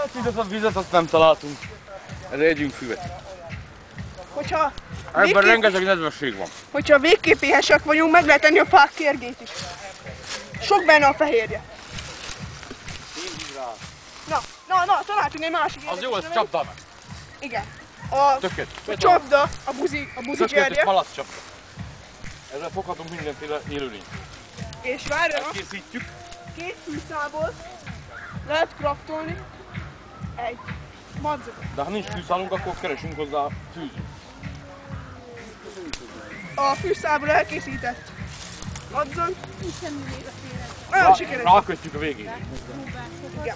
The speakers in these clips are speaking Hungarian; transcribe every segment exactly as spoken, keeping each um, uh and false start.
Hát itt a vizet azt nem találtunk. Ezért együnk füvet. Hogyha Ebben végképp, rengeteg nedvesség van. hogyha végképp éhesek vagyunk, meg lehet enni a pák kérgét is. Sok benne a fehérje. Na, na, na, találtunk egy másik Az jó, érdekes ez növényt. csapda meg. Igen. A, Tökélet. a csapda, a buzi, a buzi Tökéletes cserje. malac csapda. Ezzel foghatunk mindenféle élőlényt. És várjanak, Elkészítjük. két fűszából lehet kraftolni egy madzagot. De ha nincs fűszálunk, akkor keresünk hozzá fűzőt. A fűszából elkészített madzag nagyon sikeres. Rákötjük a végén. Igen.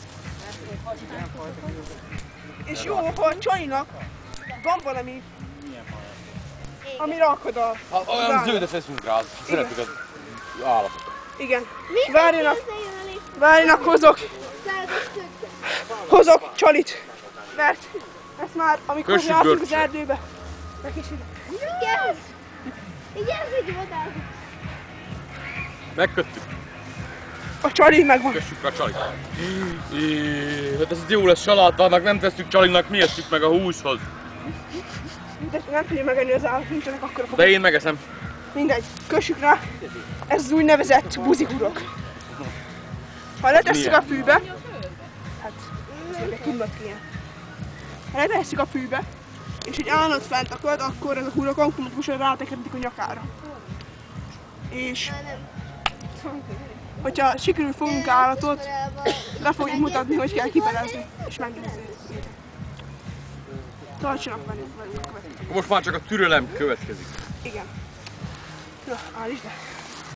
És jó, ha a csajnak van valami, ami rakod a... Ha olyan zöldet veszünk rá, szeretjük az állatot. Igen. Várjanak, várjanak, hozok, hozok csalit. Mert ezt már, amikor Kössük jártunk az görcsöt. erdőbe, megkísérlek. Igen! Igen, hogy vadállunk. Megköttük. A csali megvan. Kössük rá a csalit. Éh, hát ez jó lesz salátának, nem tesszük csalinak, mi eszük meg a húshoz. De nem tudja megenni az állat, nincsenek akkora fogak. De én megeszem. Mindegy, kössük rá. Ez az úgynevezett buzihurok. Ha letesszük Milyen? a fűbe, hát ez még egy tudat kéne. Ha letesszük a fűbe, és egy állat fent akad, akkor ez a hurok automatikusan rátekintik a nyakára. És hogyha sikerül fogunk állatot, le fogjuk mutatni, hogy kell kibelezni, és megnézni. Tartsanak velünk, velünk, velünk. Most már csak a türelem következik. Igen. Na, állítsd le.